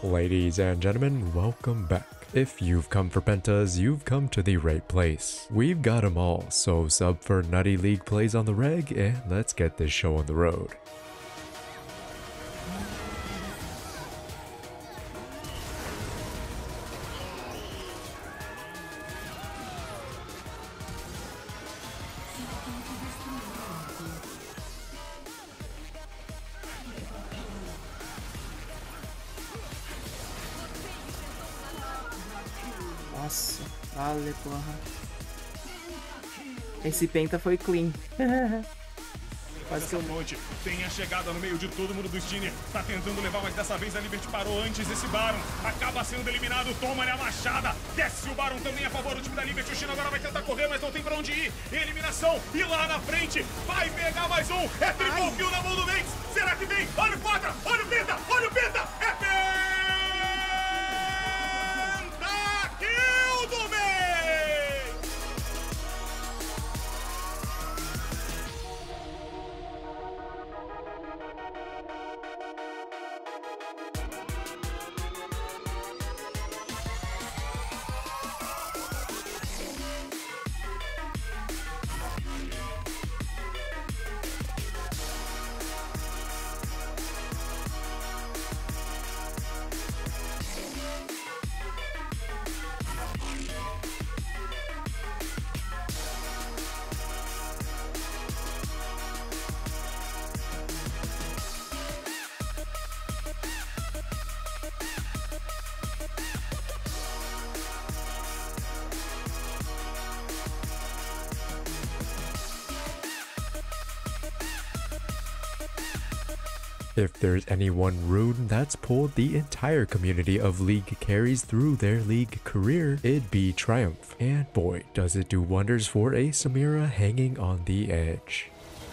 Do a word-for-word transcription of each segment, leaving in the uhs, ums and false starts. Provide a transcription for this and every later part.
Ladies and gentlemen, welcome back. If you've come for Pentas, you've come to the right place. We've got them all, so sub for Nutty League plays on the reg, and let's get this show on the road. Nossa, vale, porra. Esse penta foi clean. Quase que eu... noite. Tem a chegada no meio de todo mundo do Steiner. Tá tentando levar, mas dessa vez a Liberty parou antes esse Baron. Acaba sendo eliminado, toma-lhe a machada. Desce o Baron também a favor do time da Liberty. O Chino agora vai tentar correr, mas não tem pra onde ir. Eliminação, e lá na frente vai pegar mais um. É triple kill na mão do Mengs. Será que vem? Olha o Quadra, olha o Penta, olha o Penta. É Penta kill do Mengs. If there's anyone rude that's pulled the entire community of League carries through their League career, it'd be Triumph. And boy, does it do wonders for a Samira hanging on the edge.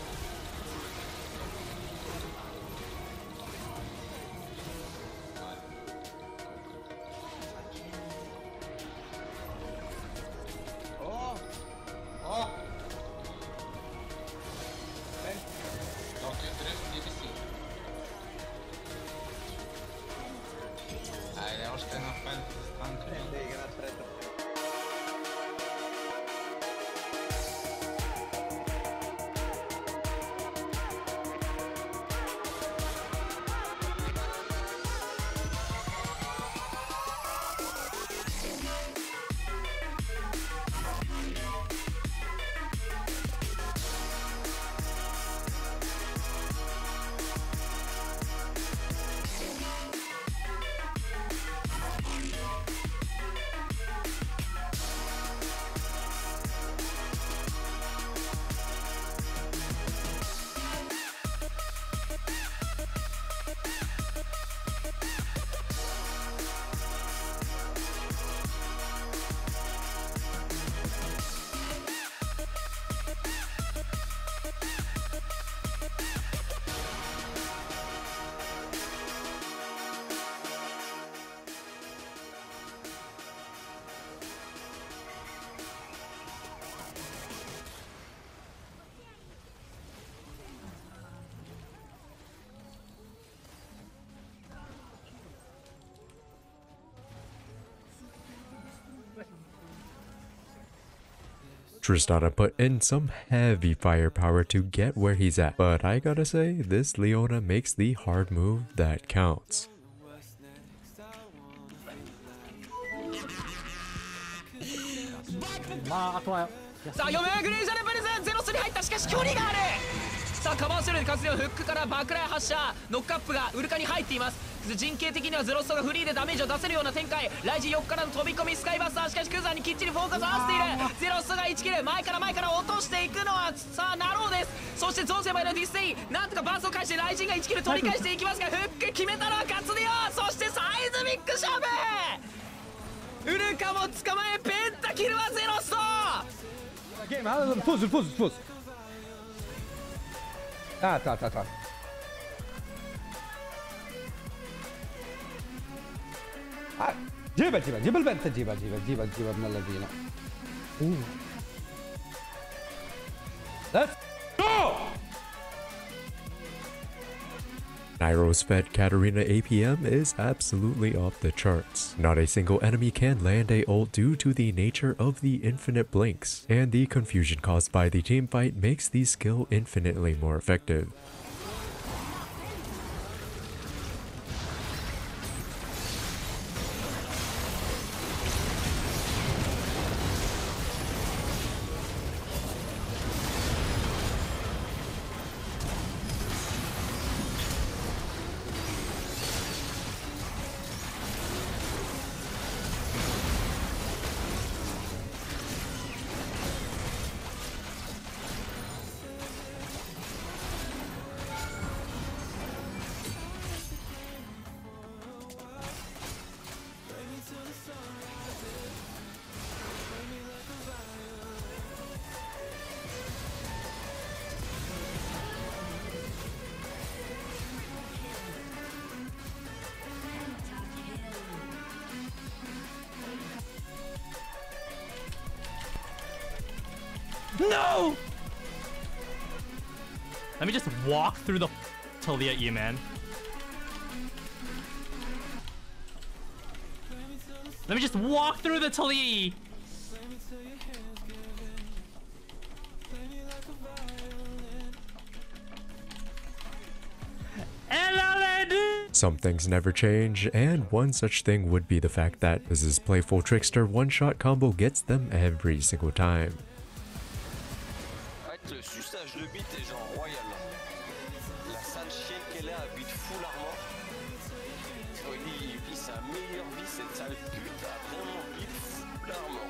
Tristana put in some heavy firepower to get where he's at, but I gotta say, this Leona makes the hard move that counts. さあカバーシェルで活用フックから爆雷発射ノックアップがウルカに入っています陣形的にはゼロストがフリーでダメージを出せるような展開ライジン横からの飛び込みスカイバスターしかしクーザーにきっちりフォーカスを合わせているゼロストがいちキル前から前から落としていくのはさあナローですそしてゾンセバイのディステイなんとかバースを返してライジンがいちキル取り返していきますがフック決めたのはカツディオそしてサイズミック勝負ウルカも捕まえペンタキルはゼロストゲームポーズポーズポーズAh, tá, tá, tá. Ah, جيبها جيبها جيب البنت جيبها جيبها جيبها جيبها من الذين. اوه. Let's go! Nairo's fed Katarina A P M is absolutely off the charts. Not a single enemy can land a ult due to the nature of the infinite blinks, and the confusion caused by the teamfight makes the skill infinitely more effective. No! Let me just walk through the Talia E, man. Let me just walk through the Talia E. Some things never change, and one such thing would be the fact that this playful trickster one-shot combo gets them every single time. Le suçage de bite est genre royal. La sale chienne qu'elle a, elle bite full armor. Il vit sa meilleure vie, cette sale pute a vraiment bite full armor.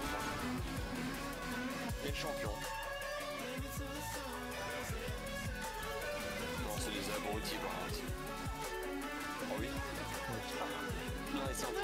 Quel champion. Non, c'est les abrutis, par contre. Oh oui. Non, c'est un peu.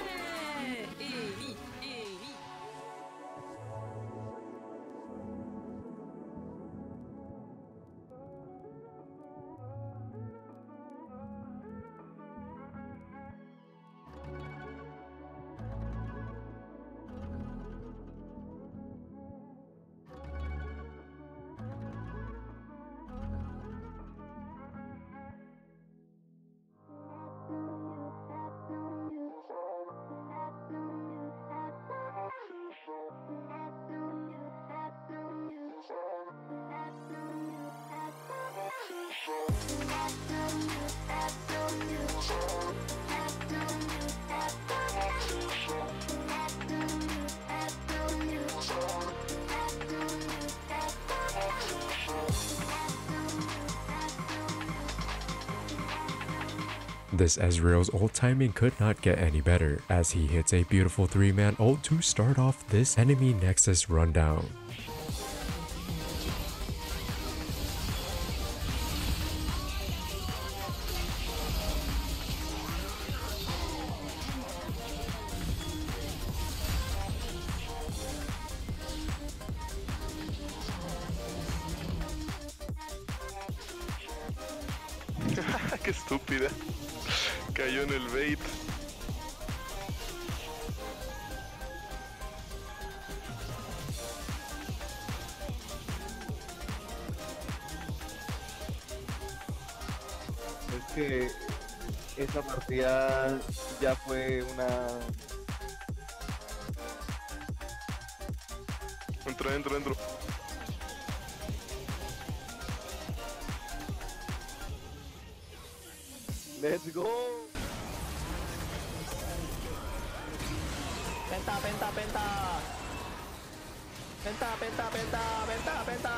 This Ezreal's ult timing could not get any better, as he hits a beautiful three man ult to start off this enemy Nexus rundown. Qué estúpida. Cayó en el bait. Es que esa partida ya fue una... Entra, entra, entra. Let's go. Penta, penta, penta. Penta, penta, penta, penta, penta.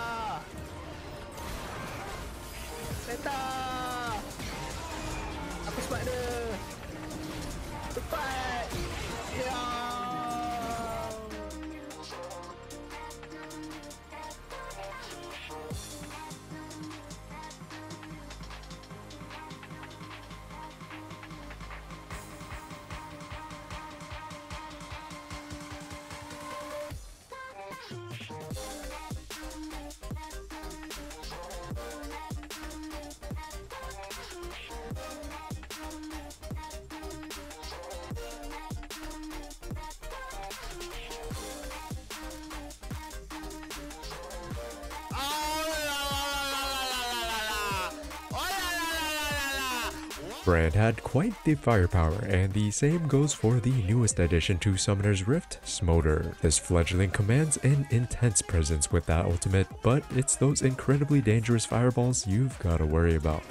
Penta. Aku sebab dia. Cepat. Ya. Brand had quite the firepower, and the same goes for the newest addition to Summoner's Rift, Smolder. This fledgling commands an intense presence with that ultimate, but it's those incredibly dangerous fireballs you've gotta worry about.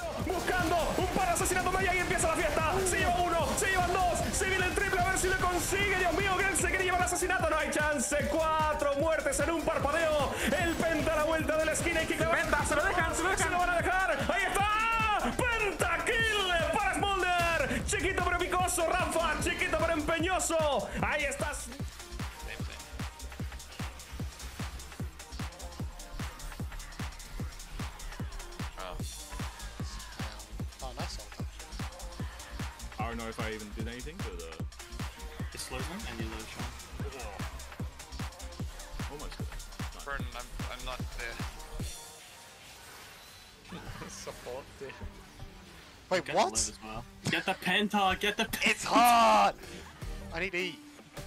No hay chance, cuatro muertes en un parpadeo. El Penta a la vuelta de la esquina y que Penta, se lo dejan, se lo dejan, se lo van a dejar. Ahí está, Penta kill para Smolder. Chiquito pero picoso, Rafa, chiquito pero empeñoso. Ahí estás. Oh, nice ult. I don't know if I even did anything, but uh, It slows them and you lose Sean. almost. Nice. Burn, I'm, I'm not there. Support there. Wait, Get what? the live as well. Get the penta, get the penta. It's hard! I need to eat.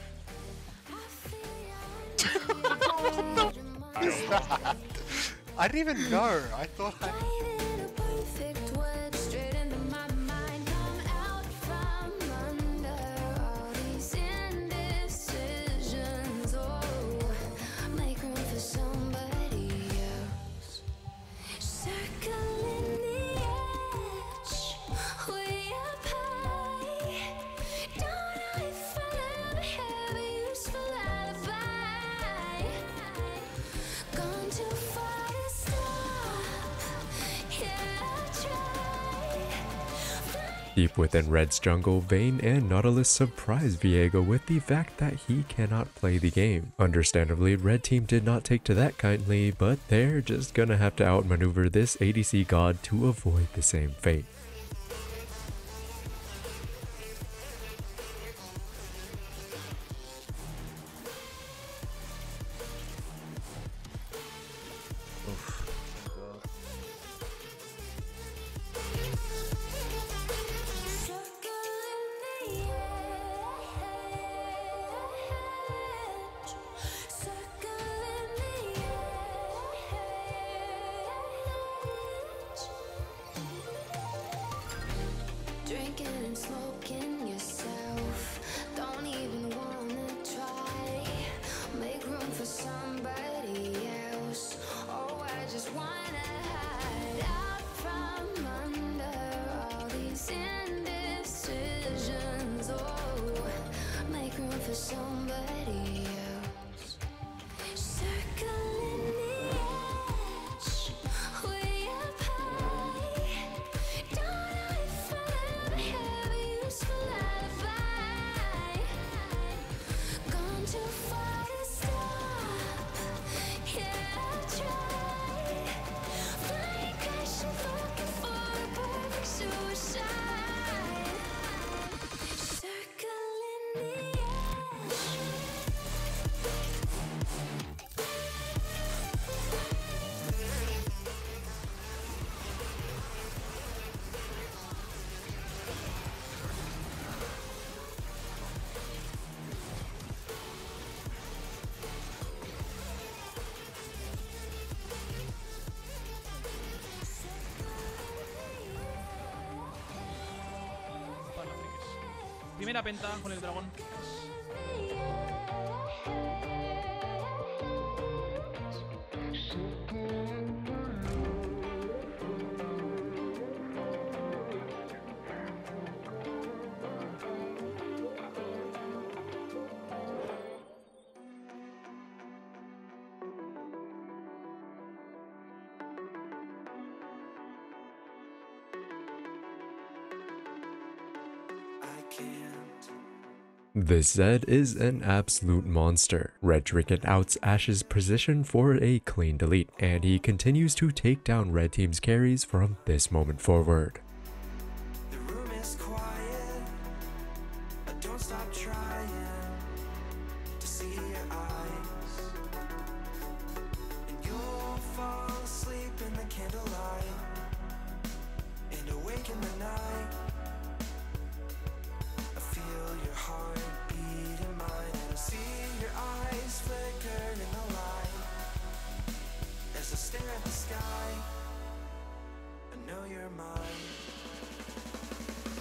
What is that? I didn't even know. I thought I... Deep within Red's jungle, Vayne and Nautilus surprise Viego with the fact that he cannot play the game. Understandably, Red Team did not take to that kindly, but they're just gonna have to outmaneuver this A D C god to avoid the same fate. Drinking and smoking yourself, don't even wanna try. Make room for somebody else. Oh, I just wanna hide out from under all these indecisions. Oh, make room for somebody else. Circling the edge, way up high. Don't know if I'll ever have a useful alibi. Gone too far to stop. Yeah, I'll try. Flying, crashing, looking for a perfect suicide. Circling the edge. Primera penta con el dragón. This Zed is an absolute monster. Red Trinket outs Ashe's position for a clean delete, and he continues to take down Red Team's carries from this moment forward. The room is quiet, but don't stop trying to see your eyes. And you'll fall asleep in the candlelight and awake in the night. I feel your heart beat in mine, and I see your eyes flicker in the light. As I stare at the sky, I know you're mine.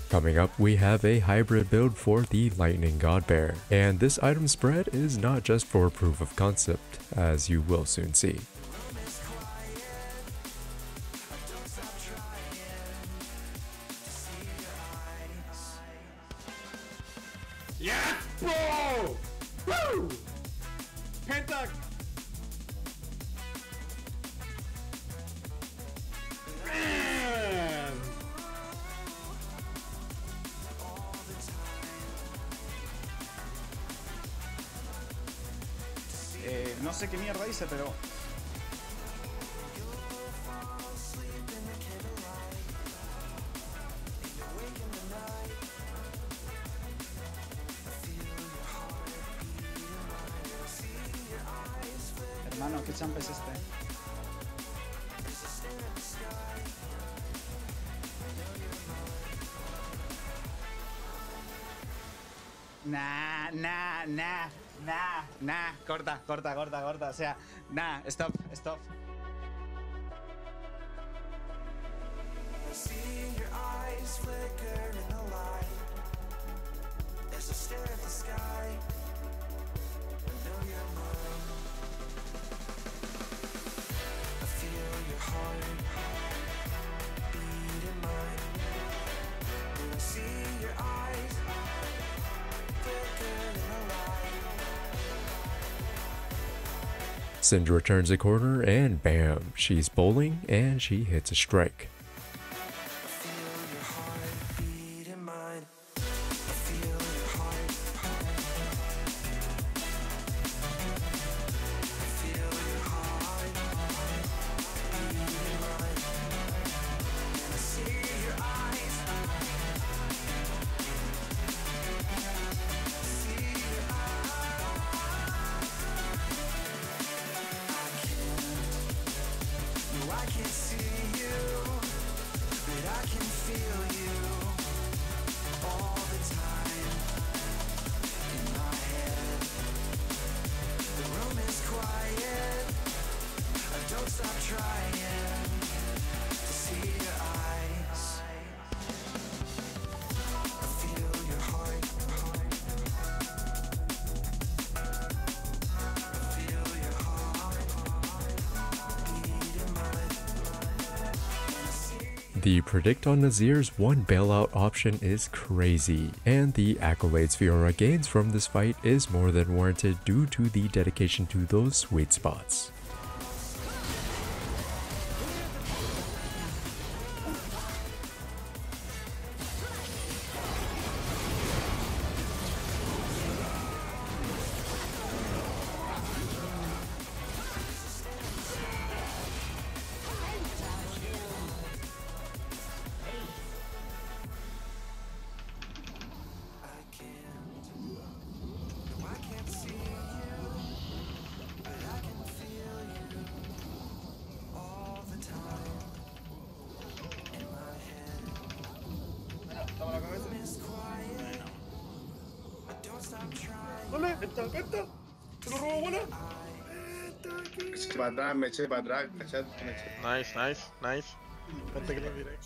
Coming up, we have a hybrid build for the Lightning Godbear, and this item spread is not just for proof of concept, as you will soon see. Yeah, bro! Woo! Penta! Man! Eh, no sé qué mierda hice, pero... Hermano, ¿qué champ es este? Nah, nah, nah, nah, nah. Corta, corta, corta, corta. O sea, nah, stop, stop. Seeing your eyes flicker in the light as I stare at the sky. I know you're mine. I feel your heart beat in mine. When I see your eyes flicker in the light. Syndra turns a corner and bam, she's bowling and she hits a strike. The predict on Nazir's one bailout option is crazy, and the accolades Fiora gains from this fight is more than warranted due to the dedication to those sweet spots. Hola, penta, penta. Se lo robó, buena. Me eché para atrás, me eché para atrás, cachate, me eché. Nice, nice, nice. Penta que lo miré.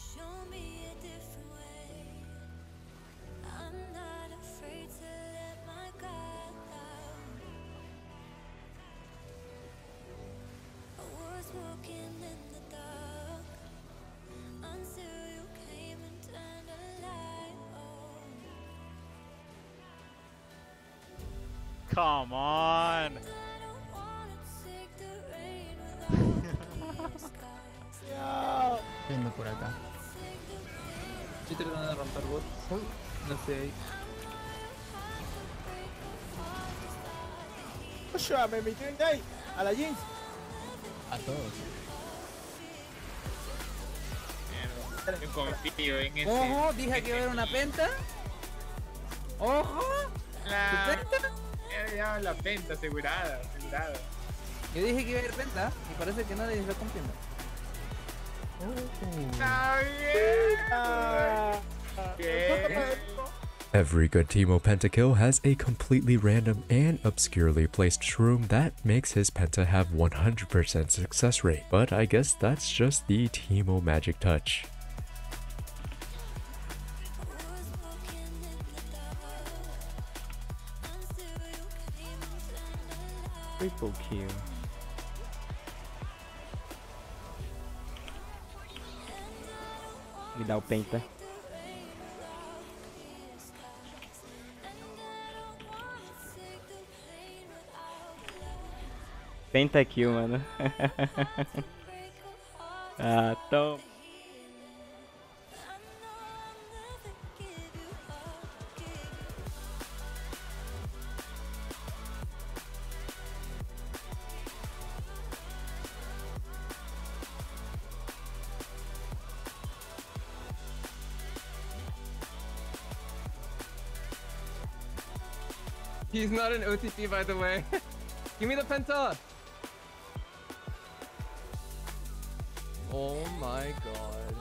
Come on. Venme por acá. Estoy tratando de romper bot. No sé ahí. Oye, me metieron ahí. A la Jinx. A todos. Yo confío en ese. Ojo, dije que iba a haber una penta. Ojo. La... ¿Tu penta? Ya la penta asegurada, asegurada. Yo dije que iba a haber penta y parece que nadie está cumpliendo. Every good Teemo pentakill has a completely random and obscurely placed shroom that makes his penta have one hundred percent success rate, but I guess that's just the Teemo magic touch. Me dá o penta. Pentakill, mano. Ah, tão... He's not an O T P, by the way. Give me the penta! Oh my god.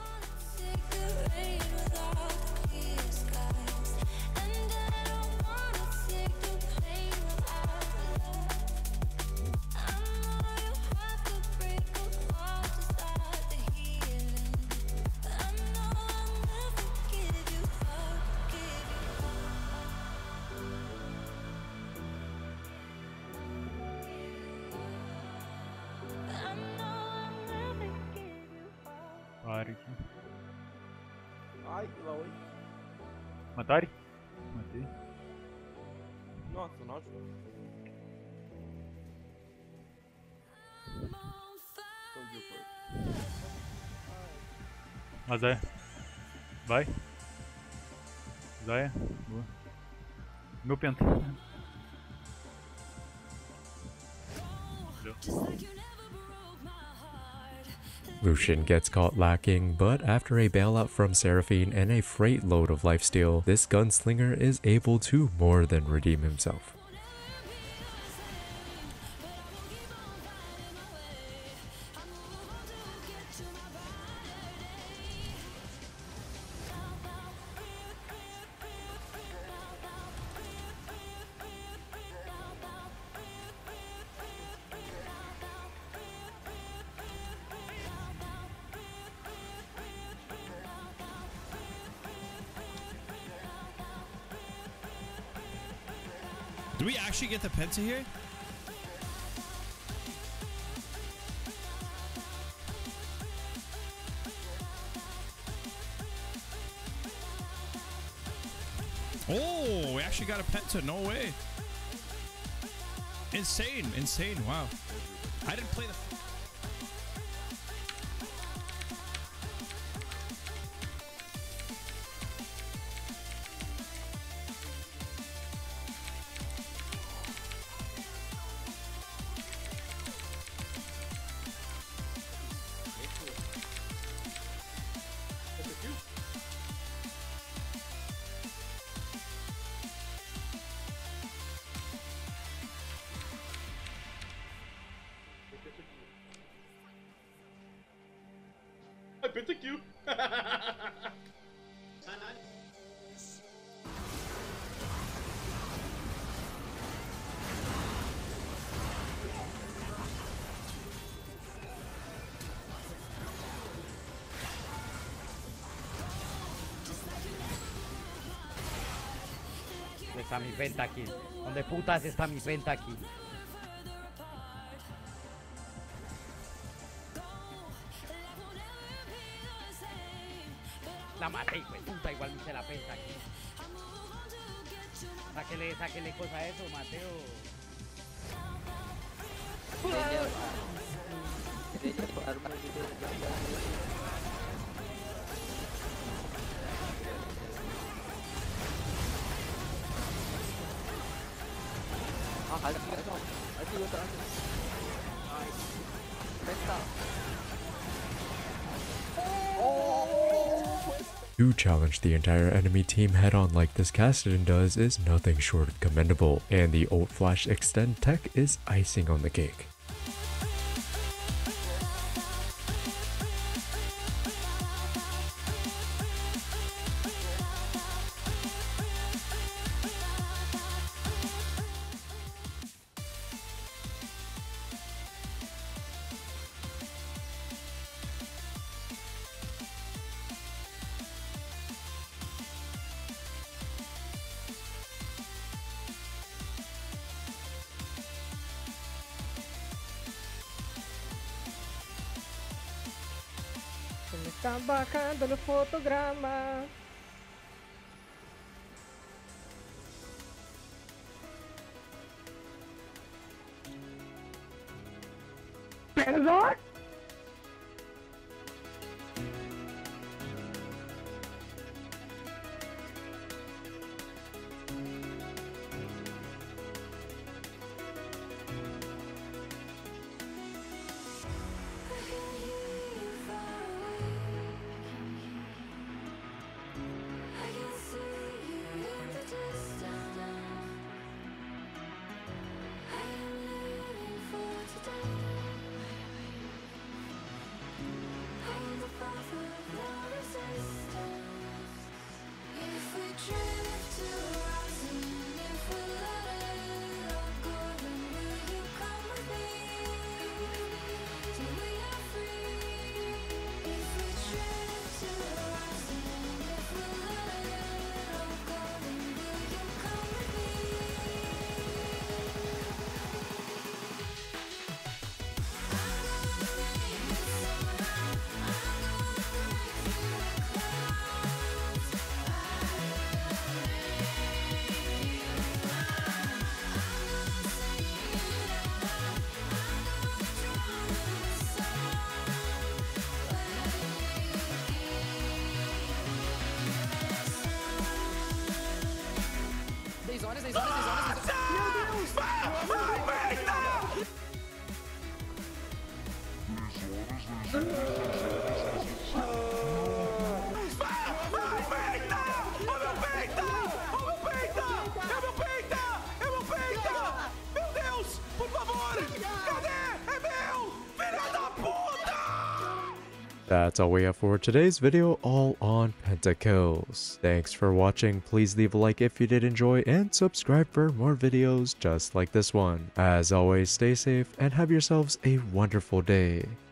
Atari aqui. Ai, lá oi. Atari? Matei. Nossa, nossa. Azé. Vai. Zaya. Boa. Meu penta. Lucian gets caught lacking, but after a bailout from Seraphine and a freight load of lifesteal, this gunslinger is able to more than redeem himself. Do we actually get the penta here? Oh, we actually got a penta. No way. Insane. Insane. Wow. I didn't play the... I pentakill. Está mi pentakill. ¿Dónde putas está mi pentakill? La maté, hijo de puta, igual me hice la penta aquí. Sáquele, sáquele cosa a eso, Mateo. Ah, halt, halt, halt, halt, halt. Penta. To challenge the entire enemy team head-on like this Kassadin does is nothing short of commendable, and the ult flash extend tech is icing on the cake. Está bajando el fotograma. ¿Perdón? dez horas, dez horas, dez horas, dez horas. Meu Deus! That's all we have for today's video, all on pentakills. Thanks for watching. Please leave a like if you did enjoy and subscribe for more videos just like this one. As always, stay safe and have yourselves a wonderful day.